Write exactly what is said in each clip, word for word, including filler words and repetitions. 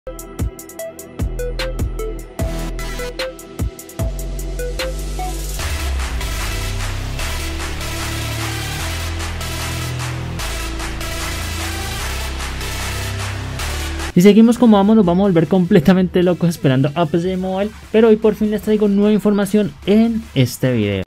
Si seguimos como vamos, nos vamos a volver completamente locos esperando Apex Legends Mobile, pero hoy por fin les traigo nueva información en este video.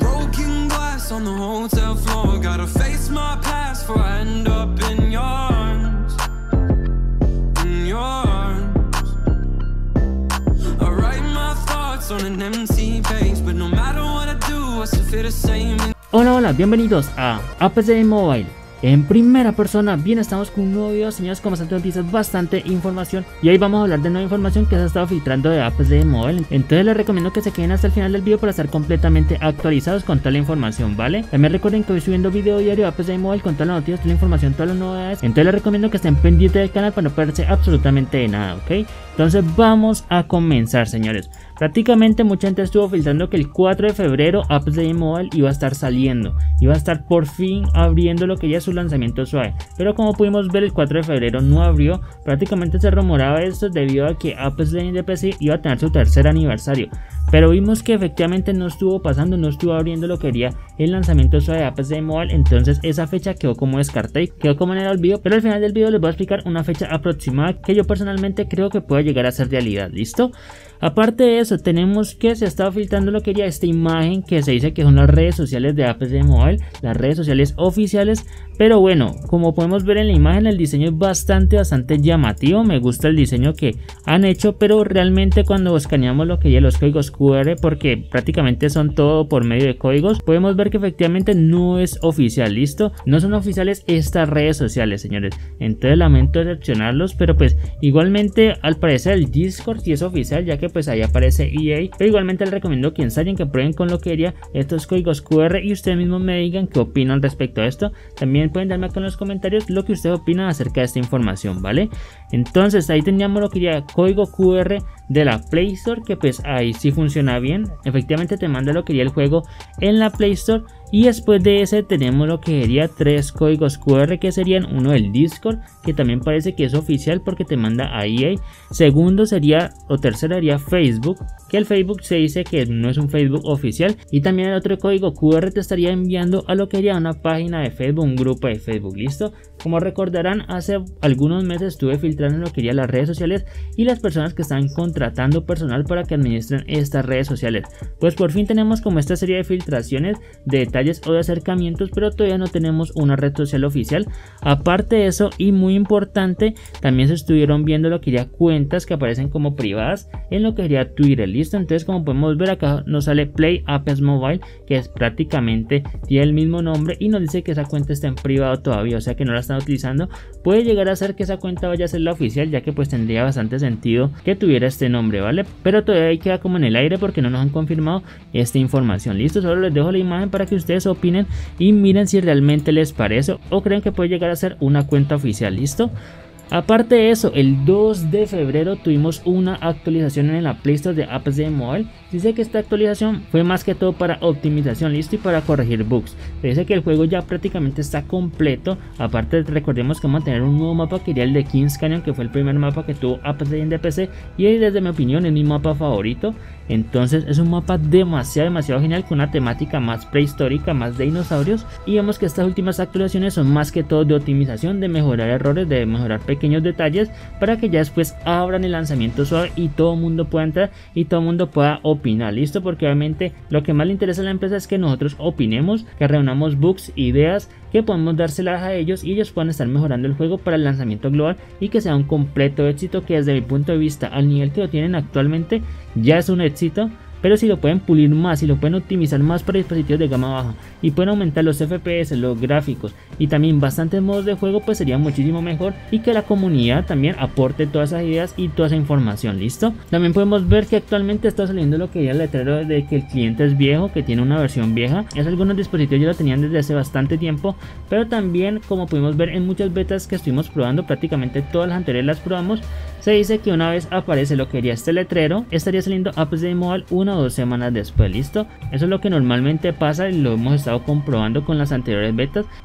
Hola, hola, bienvenidos a Apex Legends Mobile. En primera persona, bien, estamos con un nuevo video, señores, con bastante noticias, bastante información. Y hoy vamos a hablar de nueva información que se ha estado filtrando de Apex Legends Mobile. Entonces les recomiendo que se queden hasta el final del video para estar completamente actualizados con toda la información, ¿vale? También recuerden que voy subiendo video diario de Apex Legends Mobile con todas las noticias, toda la información, todas las novedades. Entonces les recomiendo que estén pendientes del canal para no perderse absolutamente de nada, ¿ok? Entonces vamos a comenzar, señores. Prácticamente mucha gente estuvo filtrando que el cuatro de febrero Apex Legends Mobile iba a estar saliendo, iba a estar por fin abriendo lo que ya es su lanzamiento suave, pero como pudimos ver el cuatro de febrero no abrió. Prácticamente se rumoraba esto debido a que Apex Legends de P C iba a tener su tercer aniversario, pero vimos que efectivamente no estuvo pasando, no estuvo abriendo lo que quería el lanzamiento suave de Apex Legends Mobile. Entonces esa fecha quedó como descartada y quedó como en el olvido, pero al final del video les voy a explicar una fecha aproximada que yo personalmente creo que puede llegar a ser realidad. ¿Listo? Aparte de eso, tenemos que se estaba filtrando lo que quería esta imagen que se dice que son las redes sociales de Apex Legends Mobile, las redes sociales oficiales. Pero bueno, como podemos ver en la imagen, el diseño es bastante bastante llamativo. Me gusta el diseño que han hecho, pero realmente cuando escaneamos lo que ya los códigos Q R, porque prácticamente son todo por medio de códigos, podemos ver que efectivamente no es oficial. Listo, no son oficiales estas redes sociales, señores. Entonces lamento decepcionarlos, pero pues igualmente al parecer el Discord sí es oficial, ya que pues ahí aparece E A. Pero igualmente les recomiendo que ensayen, que prueben con lo que quería estos códigos Q R y ustedes mismos me digan qué opinan respecto a esto. También pueden darme acá en los comentarios lo que ustedes opinan acerca de esta información, ¿vale? Entonces ahí teníamos lo que quería código Q R de la Play Store, que pues ahí sí funciona bien. Efectivamente te manda lo que quería el juego en la Play Store. Y después de ese tenemos lo que sería tres códigos Q R, que serían uno del Discord, que también parece que es oficial porque te manda a E A. Segundo sería, o tercero sería Facebook, que el Facebook se dice que no es un Facebook oficial. Y también el otro código Q R te estaría enviando a lo que sería una página de Facebook, un grupo de Facebook. ¿Listo? Como recordarán, hace algunos meses estuve filtrando lo que sería las redes sociales y las personas que están contratando personal para que administren estas redes sociales. Pues por fin tenemos como esta serie de filtraciones de detalles o de acercamientos, pero todavía no tenemos una red social oficial. Aparte de eso, y muy importante, también se estuvieron viendo lo que sería cuentas que aparecen como privadas en lo que sería Twitter. Listo, entonces como podemos ver acá nos sale Play Apex Mobile, que es prácticamente tiene el mismo nombre y nos dice que esa cuenta está en privado todavía, o sea que no la están utilizando. Puede llegar a ser que esa cuenta vaya a ser la oficial, ya que pues tendría bastante sentido que tuviera este nombre, ¿vale? Pero todavía ahí queda como en el aire porque no nos han confirmado esta información. Listo, solo les dejo la imagen para que ustedes opinen y miren si realmente les parece o creen que puede llegar a ser una cuenta oficial. Listo. Aparte de eso, el dos de febrero tuvimos una actualización en la Play Store de Apex Legends Mobile. Dice que esta actualización fue más que todo para optimización, listo, y para corregir bugs. Dice que el juego ya prácticamente está completo. Aparte, recordemos que vamos a tener un nuevo mapa que sería el de Kings Canyon, que fue el primer mapa que tuvo Apex Legends de P C y desde mi opinión es mi mapa favorito. Entonces es un mapa demasiado demasiado genial, con una temática más prehistórica, más de dinosaurios. Y vemos que estas últimas actualizaciones son más que todo de optimización, de mejorar errores, de mejorar pequeños detalles, para que ya después abran el lanzamiento suave y todo el mundo pueda entrar y todo el mundo pueda opinar. Listo, porque obviamente lo que más le interesa a la empresa es que nosotros opinemos, que reunamos bugs, ideas, que podemos dárselas a ellos y ellos puedan estar mejorando el juego para el lanzamiento global y que sea un completo éxito, que desde mi punto de vista al nivel que lo tienen actualmente ya es un éxito. Pero si lo pueden pulir más, si lo pueden optimizar más para dispositivos de gama baja y pueden aumentar los F P S, los gráficos y también bastantes modos de juego, pues sería muchísimo mejor, y que la comunidad también aporte todas esas ideas y toda esa información. Listo. También podemos ver que actualmente está saliendo lo que ya el letrero de que el cliente es viejo, que tiene una versión vieja. Es algunos dispositivos ya lo tenían desde hace bastante tiempo, pero también, como pudimos ver en muchas betas que estuvimos probando, prácticamente todas las anteriores las probamos, se dice que una vez aparece lo que sería este letrero, estaría saliendo Apex Legends Mobile una o dos semanas después. Listo, eso es lo que normalmente pasa y lo hemos estado comprobando con las anteriores betas.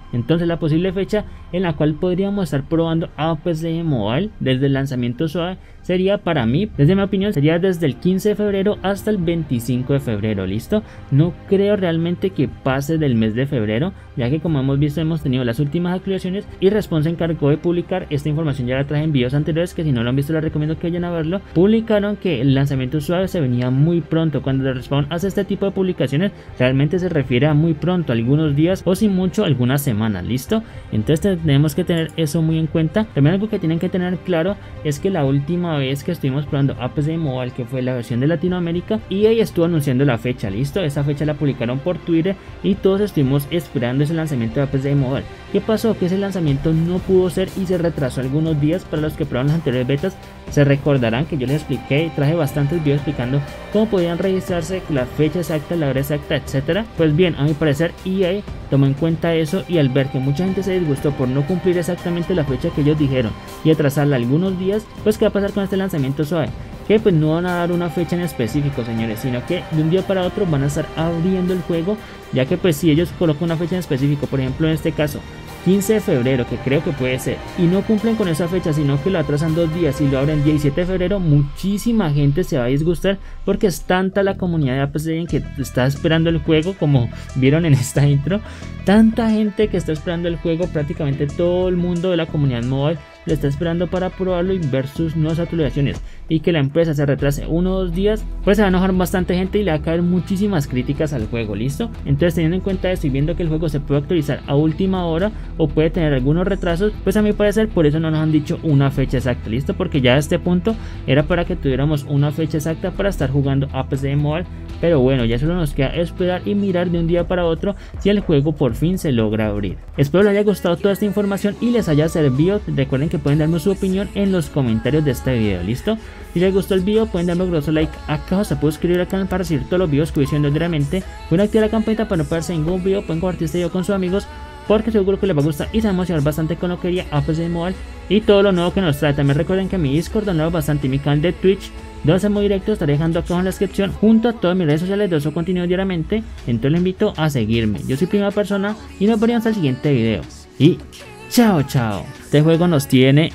Entonces la posible fecha en la cual podríamos estar probando Apex Legends Mobile desde el lanzamiento suave sería, para mí, desde mi opinión, sería desde el quince de febrero hasta el veinticinco de febrero, ¿listo? No creo realmente que pase del mes de febrero, ya que como hemos visto hemos tenido las últimas actualizaciones y Respawn se encargó de publicar esta información, ya la traje en videos anteriores, que si no lo han visto les recomiendo que vayan a verlo. Publicaron que el lanzamiento suave se venía muy pronto. Cuando Respawn hace este tipo de publicaciones realmente se refiere a muy pronto, algunos días o sin mucho algunas semanas, ¿listo? Entonces tenemos que tener eso muy en cuenta. También algo que tienen que tener claro es que la última vez que estuvimos probando Apex Legends Mobile, que fue la versión de Latinoamérica, E A estuvo anunciando la fecha, ¿listo? Esa fecha la publicaron por Twitter y todos estuvimos esperando ese lanzamiento de Apex Legends Mobile. ¿Qué pasó? Que ese lanzamiento no pudo ser y se retrasó algunos días. Para los que probaron las anteriores betas se recordarán que yo les expliqué y traje bastantes videos explicando cómo podían registrarse, la fecha exacta, la hora exacta, etcétera. Pues bien, a mi parecer E A tomó en cuenta eso, y al ver que mucha gente se disgustó por no cumplir exactamente la fecha que ellos dijeron y atrasarla algunos días, pues ¿qué va a pasar con este lanzamiento suave? Que pues no van a dar una fecha en específico, señores, sino que de un día para otro van a estar abriendo el juego, ya que pues si ellos colocan una fecha en específico, por ejemplo en este caso quince de febrero, que creo que puede ser, y no cumplen con esa fecha, sino que lo atrasan dos días y lo abren diecisiete de febrero, muchísima gente se va a disgustar, porque es tanta la comunidad de Apex Legends que está esperando el juego, como vieron en esta intro, tanta gente que está esperando el juego, prácticamente todo el mundo de la comunidad mobile lo está esperando para probarlo y ver sus nuevas actualizaciones, y que la empresa se retrase uno o dos días, pues se va a enojar bastante gente y le va a caer muchísimas críticas al juego, ¿listo? Entonces teniendo en cuenta esto y viendo que el juego se puede actualizar a última hora o puede tener algunos retrasos, pues a mi parecer por eso no nos han dicho una fecha exacta, ¿listo? Porque ya a este punto era para que tuviéramos una fecha exacta para estar jugando Apex Legends Mobile, pero bueno, ya solo nos queda esperar y mirar de un día para otro si el juego por fin se logra abrir. Espero les haya gustado toda esta información y les haya servido. Recuerden que pueden darme su opinión en los comentarios de este video, ¿listo? Si les gustó el video pueden darme un grosso like acá, o se puede suscribir al canal para recibir todos los videos que voy subiendo diariamente, pueden activar la campanita para no perderse ningún video, pueden compartir este video con sus amigos porque seguro que les va a gustar y se va a emocionar bastante con lo que haría Apex Legends Mobile y todo lo nuevo que nos trae. También recuerden que mi Discord lo nuevo bastante y mi canal de Twitch, donde hacemos directo, estaré dejando acá en la descripción junto a todas mis redes sociales de eso contenido diariamente. Entonces les invito a seguirme. Yo soy Primera Persona y nos vemos hasta el siguiente video. Y chao chao. Este juego nos tiene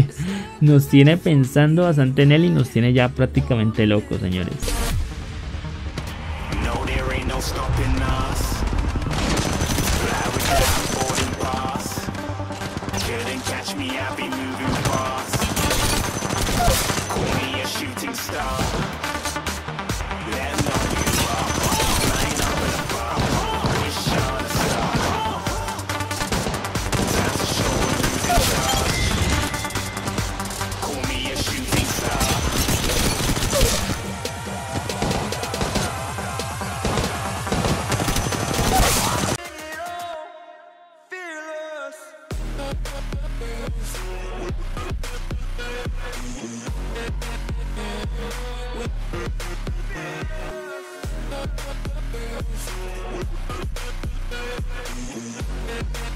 nos tiene pensando bastante en él y nos tiene ya prácticamente locos, señores. We'll be right back.